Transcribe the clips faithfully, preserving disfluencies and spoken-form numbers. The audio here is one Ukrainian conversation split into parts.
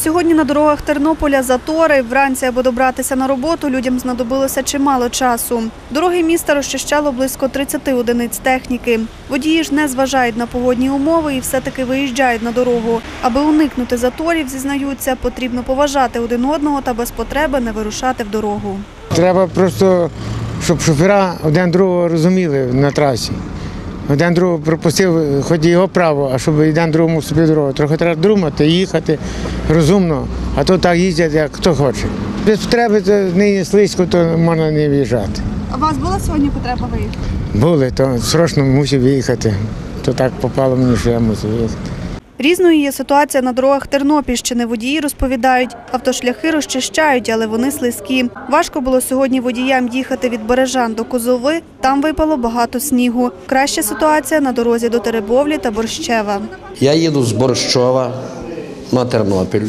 Сьогодні на дорогах Тернополя затори. Вранці, аби добратися на роботу, людям знадобилося чимало часу. Дороги міста розчищало близько тридцяти одиниць техніки. Водії ж не зважають на погодні умови і все-таки виїжджають на дорогу. Аби уникнути заторів, зізнаються, потрібно поважати один одного та без потреби не вирушати в дорогу. Треба просто, щоб шофера один другого розуміли на трасі. Один другого пропустив, хоч і його право, а щоб один другому вступив дорогу. Трохи треба думати, їхати розумно, а то так їздять, як хто хоче. Без потреби, то нині слизько, то можна не виїжджати. А у вас була сьогодні потреба виїхати? Були, то срочно мусив виїхати. То так попало мені, що я мусив виїхати. Різною є ситуація на дорогах Тернопільщини. Водії розповідають, автошляхи розчищають, але вони слизькі. Важко було сьогодні водіям їхати від Бережан до Козови, там випало багато снігу. Краща ситуація на дорозі до Теребовлі та Борщева. Я їду з Борщова на Тернопіль.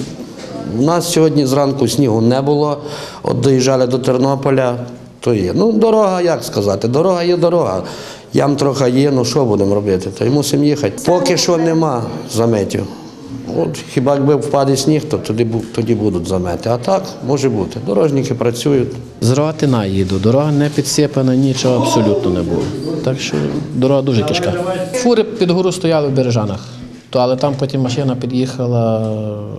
У нас сьогодні зранку снігу не було, от доїжджали до Тернополя, то є. Ну, дорога, як сказати, дорога є дорога. Ям трохи є, ну що будемо робити, то й мусимо їхати. Поки що нема заметів. От хіба якби впаде сніг, то тоді, тоді будуть замети. А так може бути. Дорожники працюють. З Рогатина їду, дорога не підсипана, нічого абсолютно не було. Так що дорога дуже кишка. Фури під гору стояли в Бережанах, то, але там потім машина під'їхала,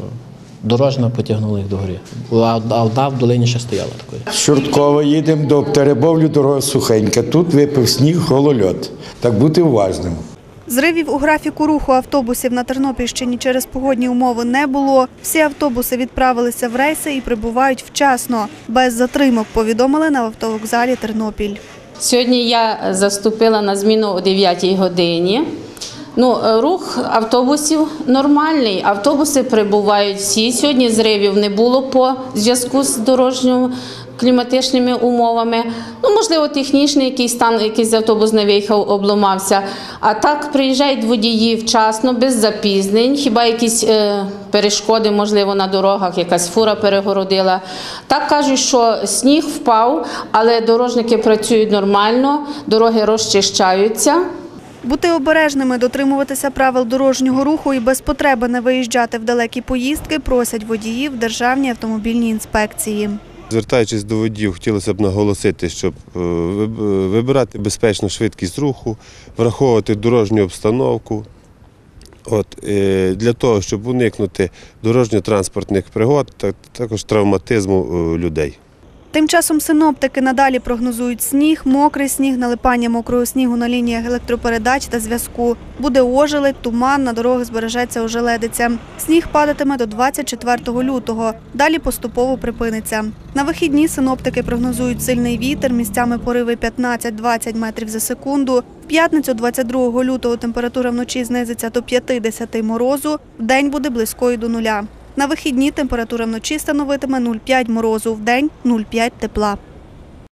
дорожна, потягнула їх до гори. А одна в долині ще стояла такою. З Чорткова їдемо до Теребовлі, дорога сухенька. Тут випав сніг, голольот. Так бути уважним. Зривів у графіку руху автобусів на Тернопільщині через погодні умови не було. Всі автобуси відправилися в рейси і прибувають вчасно. Без затримок, повідомили на автовокзалі Тернопіль. Сьогодні я заступила на зміну о дев'ятій годині. Ну, рух автобусів нормальний, автобуси прибувають всі. Сьогодні зривів не було по зв'язку з дорожньою кліматичними умовами. Ну, можливо, технічний якийсь стан, якийсь автобус не виїхав, обламався. А так приїжджають водії вчасно, без запізнень, хіба якісь е, перешкоди, можливо, на дорогах, якась фура перегородила. Так кажуть, що сніг впав, але дорожники працюють нормально, дороги розчищаються. Бути обережними, дотримуватися правил дорожнього руху і без потреби не виїжджати в далекі поїздки просять водіїв Державній автомобільній інспекції. Звертаючись до водіїв, хотілося б наголосити, щоб вибирати безпечну швидкість руху, враховувати дорожню обстановку. От, для того, щоб уникнути дорожньо-транспортних пригод, та також травматизму людей. Тим часом синоптики надалі прогнозують сніг, мокрий сніг, налипання мокрого снігу на лініях електропередач та зв'язку. Буде ожеледь, туман, на дорогах збережеться ожеледиця. Сніг падатиме до двадцять четвертого лютого, далі поступово припиниться. На вихідні синоптики прогнозують сильний вітер, місцями пориви п'ятнадцять-двадцять метрів за секунду. В п'ятницю двадцять другого лютого температура вночі знизиться до п'яти-десяти морозу, вдень буде близькою до нуля. На вихідні температура вночі становитиме нуль цілих п'ять морозу, вдень – нуль цілих п'ять тепла.